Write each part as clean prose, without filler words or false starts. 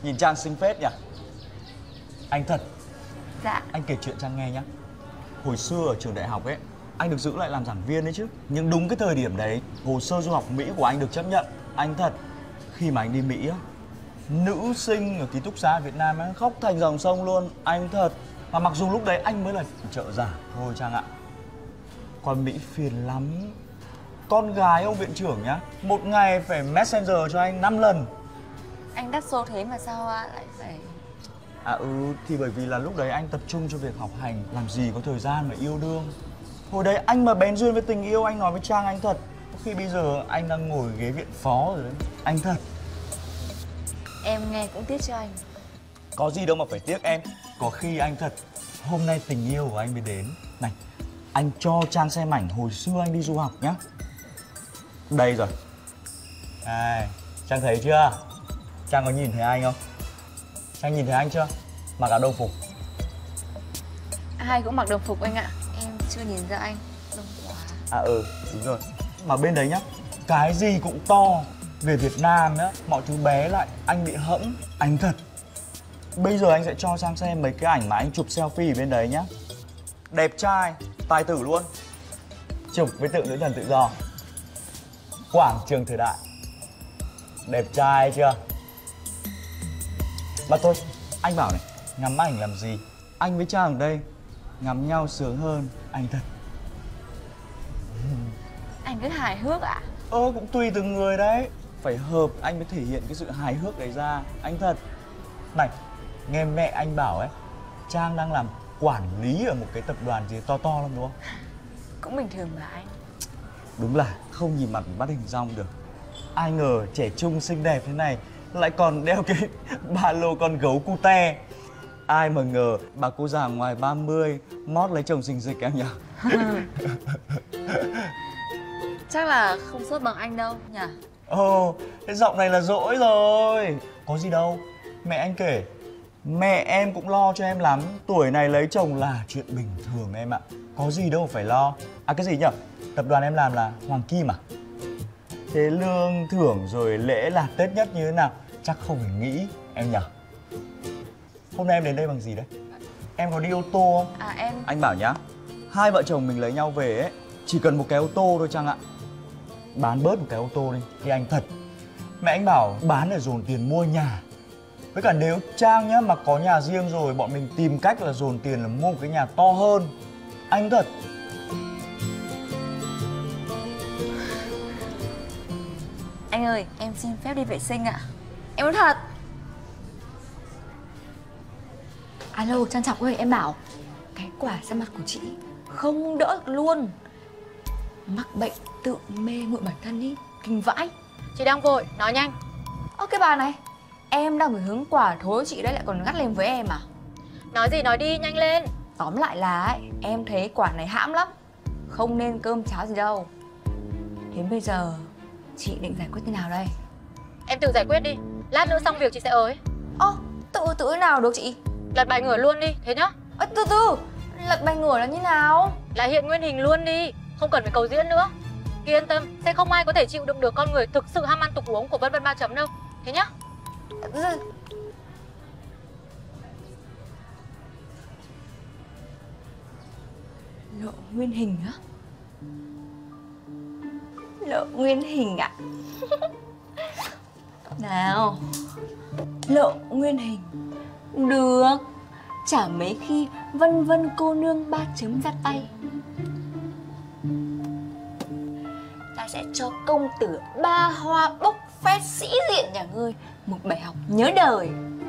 Nhìn Trang xinh phết nhỉ. Anh thật. Dạ. Anh kể chuyện Trang nghe nhá. Hồi xưa ở trường đại học ấy, anh được giữ lại làm giảng viên đấy chứ. Nhưng đúng cái thời điểm đấy, hồ sơ du học Mỹ của anh được chấp nhận. Anh thật. Khi mà anh đi Mỹ á, nữ sinh ở ký túc xá Việt Nam ấy khóc thành dòng sông luôn. Anh thật. Mà mặc dù lúc đấy anh mới là trợ giả thôi Trang ạ. Còn Mỹ phiền lắm. Con gái ông viện trưởng nhá, một ngày phải messenger cho anh 5 lần. Anh đắt xô thế mà sao lại phải... Thì bởi vì là lúc đấy anh tập trung cho việc học hành, làm gì có thời gian mà yêu đương. Hồi đấy anh mà bén duyên với tình yêu, anh nói với Trang anh thật. Có khi bây giờ anh đang ngồi ghế viện phó rồi đấy. Anh thật. Em nghe cũng tiếc cho anh. Có gì đâu mà phải tiếc em. Có khi anh thật. Hôm nay tình yêu của anh mới đến. Này, anh cho Trang xem ảnh hồi xưa anh đi du học nhá. Đây rồi. Đây, Trang thấy chưa? Trang có nhìn thấy anh không? Trang nhìn thấy anh chưa? Mặc áo đồng phục. Ai cũng mặc đồng phục anh ạ. Em chưa nhìn ra anh. Đông quá. Đúng rồi. Mà bên đấy nhá, cái gì cũng to. Về Việt Nam á, mọi thứ bé lại. Anh bị hẫng. Anh thật. Bây giờ anh sẽ cho Trang xem mấy cái ảnh mà anh chụp selfie ở bên đấy nhá. Đẹp trai, tài tử luôn. Chụp với tượng nữ thần tự do. Quảng trường thời đại. Đẹp trai chưa? Mà thôi, anh bảo này, ngắm ảnh làm gì? Anh với Trang ở đây, ngắm nhau sướng hơn, anh thật. Anh cứ hài hước ạ? Cũng tùy từng người đấy. Phải hợp anh mới thể hiện cái sự hài hước đấy ra, anh thật. Này, nghe mẹ anh bảo ấy, Trang đang làm quản lý ở một cái tập đoàn gì to to lắm đúng không? Cũng bình thường mà anh. Đúng là không nhìn mặt bắt hình dong được. Ai ngờ trẻ trung xinh đẹp thế này lại còn đeo cái ba lô con gấu cute. Ai mà ngờ bà cô già ngoài 30 mót lấy chồng xinh xịch em nhỉ? Chắc là không sốt bằng anh đâu nhỉ? Cái giọng này là dỗi rồi. Có gì đâu. Mẹ anh kể, mẹ em cũng lo cho em lắm. Tuổi này lấy chồng là chuyện bình thường em ạ. Có gì đâu phải lo. Cái gì nhỉ? Tập đoàn em làm là Hoàng Kim à? Thế lương thưởng rồi lễ là Tết nhất như thế nào? Chắc không phải nghĩ em nhỉ? Hôm nay em đến đây bằng gì đấy? Em có đi ô tô không? Em... Anh bảo nhá, hai vợ chồng mình lấy nhau về ấy, chỉ cần một cái ô tô thôi Trang ạ. Bán bớt một cái ô tô đi, thì anh thật. Mẹ anh bảo bán để dồn tiền mua nhà. Với cả nếu Trang nhá mà có nhà riêng rồi, bọn mình tìm cách là dồn tiền là mua một cái nhà to hơn. Anh thật. Anh ơi, em xin phép đi vệ sinh ạ. Em nói thật. Alo, Trang Trọng ơi, em bảo cái quả da mặt của chị không đỡ được luôn. Mắc bệnh tự mê nguội bản thân ý, kinh vãi. Chị đang vội, nói nhanh. Cái bà này, em đang phải hứng quả thối chị đấy lại còn gắt lên với em à? Nói gì nói đi, nhanh lên. Tóm lại là ấy, em thấy quả này hãm lắm. Không nên cơm cháo gì đâu. Thế bây giờ chị định giải quyết thế nào đây? Em tự giải quyết đi, lát nữa xong việc chị sẽ ới. Tự thế nào được chị? Lật bài ngửa luôn đi, thế nhá. Từ từ, lật bài ngửa là như nào? Là hiện nguyên hình luôn đi, không cần phải cầu diễn nữa. Ki yên tâm, sẽ không ai có thể chịu đựng được con người thực sự ham ăn tục uống của Vân Vân 3 chấm đâu. Thế nhá. Lộ nguyên hình á? Lộ nguyên hình ạ? Nào, lộ nguyên hình. Được. Chả mấy khi Vân Vân cô nương 3 chấm ra tay, ta sẽ cho công tử ba hoa bốc phét sĩ diện nhà ngươi một bài học nhớ đời.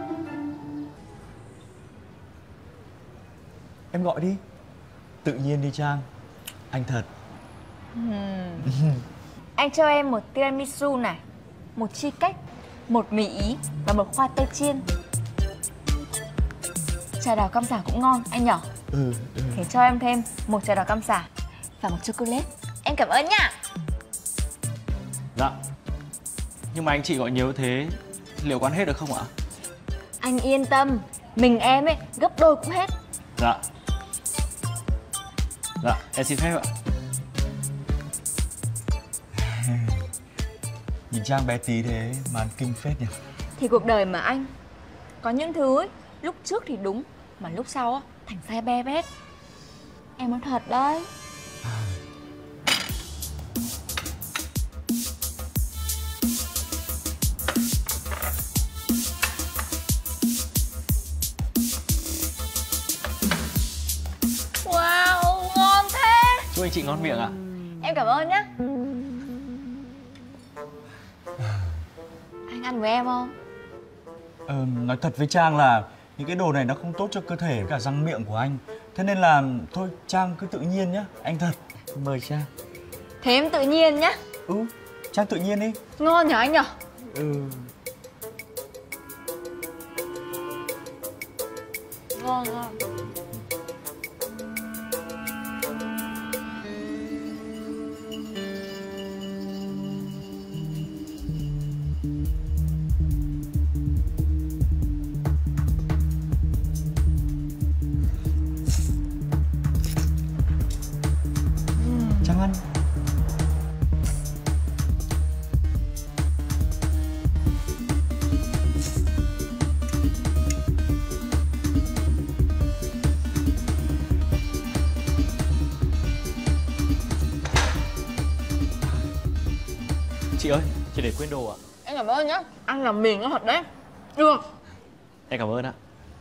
Em gọi đi. Tự nhiên đi Trang. Anh thật. Anh cho em một tiramisu này, một chi cách, một mì ý và một khoai tây chiên. Trà đào cam sả cũng ngon anh nhở? Thế cho em thêm một trà đào cam sả và một chocolate. Em cảm ơn nhá. Dạ. Nhưng mà anh chị gọi nhiều thế, liệu quán hết được không ạ? Anh yên tâm, mình em ấy gấp đôi cũng hết. Dạ. Dạ, em xin phép ạ. Nhìn Trang bé tí thế mà ăn kinh phết nhỉ? Thì cuộc đời mà anh, Có những thứ ấy, lúc trước thì đúng, mà lúc sau á, thành sai be bét. Em nói thật đấy. Wow, ngon thế. Chúc anh chị ngon miệng ạ. Em cảm ơn nhá. Anh ăn với em không? Nói thật với Trang là những cái đồ này nó không tốt cho cơ thể cả răng miệng của anh. Thế nên là thôi Trang cứ tự nhiên nhá. Anh thật. Mời Trang. Thế em tự nhiên nhá. Trang tự nhiên đi. Ngon nhở anh nhở? Ngon ngon. Trang ăn. Chị ơi, chị để quên đồ ạ. Em cảm ơn nhá. Ăn làm mình nó thật đấy. Được. Em cảm ơn ạ.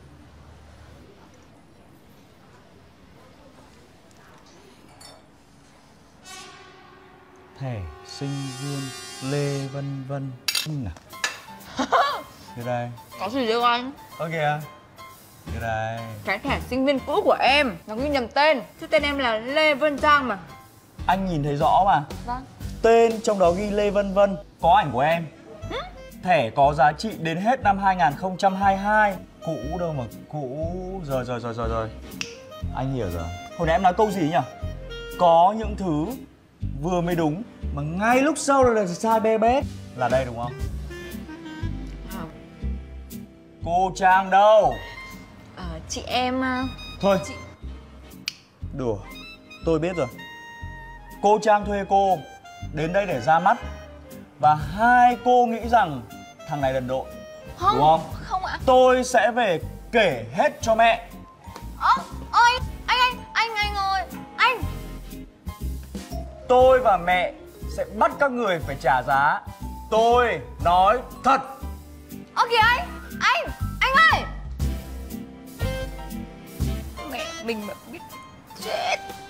Thẻ sinh viên Lê Vân Vân. Đưa đây. Có gì đâu anh? Ơ kìa. Đưa đây. Cái thẻ sinh viên cũ của em nó ghi nhầm tên, chứ tên em là Lê Vân Trang mà. Anh nhìn thấy rõ mà. Vâng. Tên trong đó ghi Lê Vân Vân. Có ảnh của em. Thẻ có giá trị đến hết năm 2022. Cũ đâu mà cũ. Rồi. Anh hiểu rồi. Hồi nãy em nói câu gì nhỉ? Có những thứ vừa mới đúng mà ngay lúc sau là sai be bét. Là đây đúng không? Cô Trang đâu? Chị em... Thôi đùa. Tôi biết rồi. Cô Trang thuê cô đến đây để ra mắt. Và hai cô nghĩ rằng thằng này đần độn. Không, đúng không? Không ạ. Tôi sẽ về kể hết cho mẹ. Ôi, anh ơi, anh. Tôi và mẹ sẽ bắt các người phải trả giá. Tôi nói thật. Ơ kìa anh ơi. Mẹ mình mà biết chết.